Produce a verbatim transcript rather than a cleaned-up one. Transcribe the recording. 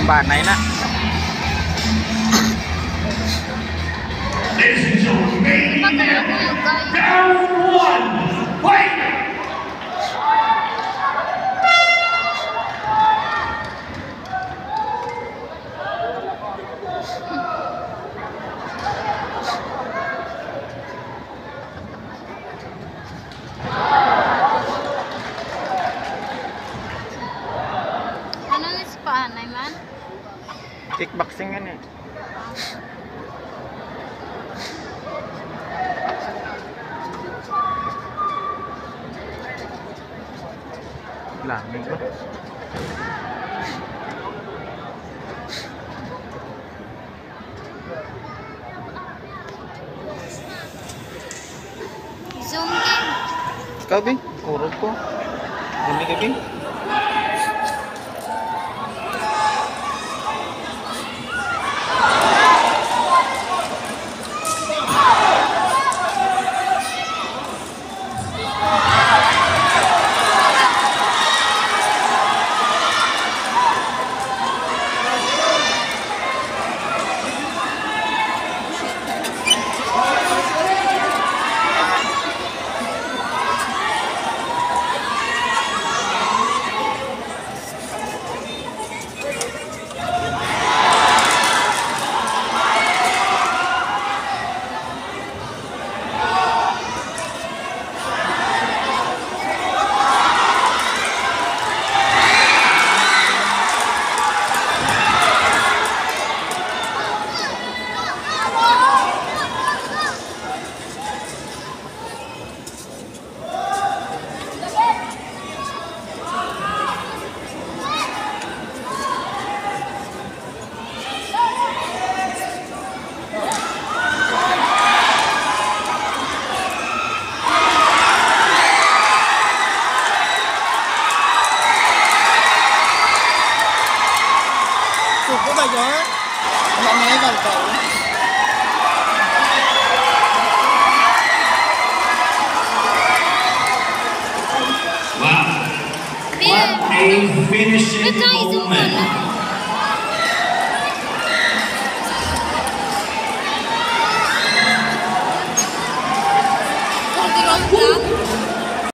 Banay na. Ladies and gentlemen, down one, fight! Ano yung Panay man? Kickboxing yan eh. Lamig ba? Zoom game. Ikaw, Bing? Kurog ko. Dami ka, Bing? Suko ba yun? Wala na yung balbaw. Wow. What a finishing moment. Kung di lang